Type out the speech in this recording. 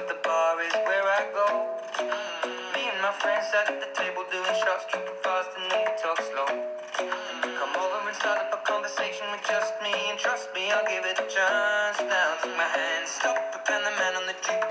the bar is where I go. Me and my friends sat at the table doing shots, tripping fast and then we talk slow. Come over and start up a conversation with just me, and trust me, I'll give it a chance. Now take my hand, stop, and the man on the jukebox